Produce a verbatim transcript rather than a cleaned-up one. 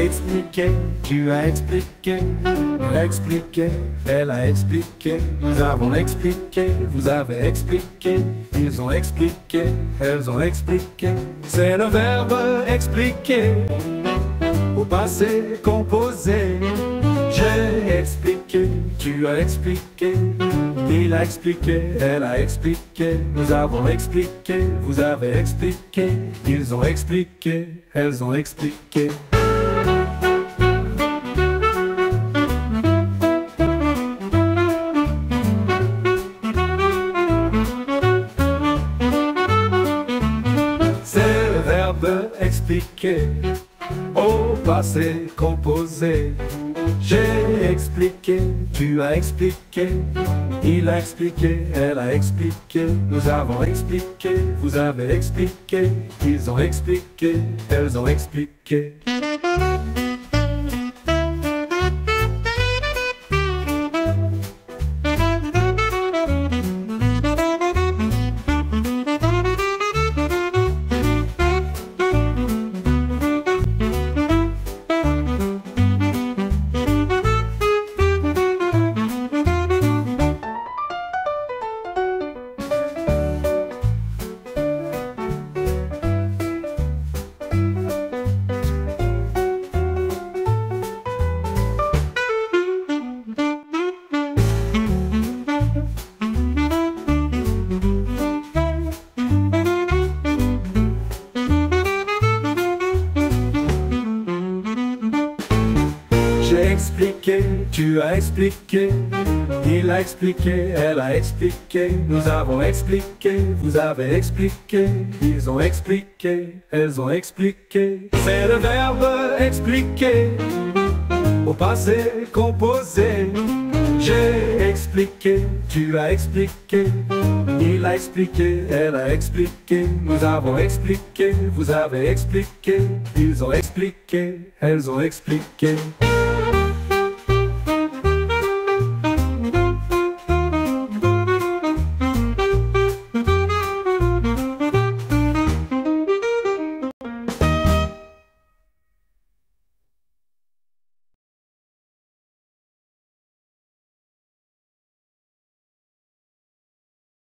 expliqué, tu as expliqué, il a expliqué, elle a expliqué, nous avons expliqué, vous avez expliqué, ils ont expliqué, elles ont expliqué. C'est le verbe expliquer, au passé composé. J'ai expliqué, tu as expliqué, il a expliqué, elle a expliqué, nous avons expliqué, vous avez expliqué, ils ont expliqué, elles ont expliqué. C'est le verbe expliquer, au passé composé. J'ai expliqué, tu as expliqué, il a expliqué, elle a expliqué, nous avons expliqué, vous avez expliqué, ils ont expliqué, elles ont expliqué. J'ai expliqué, tu as expliqué, il a expliqué, elle a expliqué, nous avons expliqué, vous avez expliqué, ils ont expliqué, elles ont expliqué. C'est le verbe expliquer, au passé composé. J'ai expliqué, tu as expliqué, il a expliqué, elle a expliqué, nous avons expliqué, vous avez expliqué, ils ont expliqué, elles ont expliqué.